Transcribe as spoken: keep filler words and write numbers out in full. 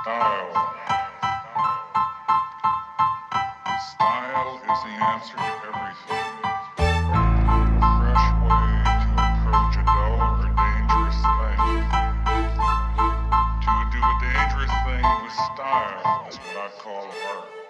Style. Style is the answer to everything. A fresh way to approach a dull or dangerous thing. To do a dangerous thing with style is what I call art.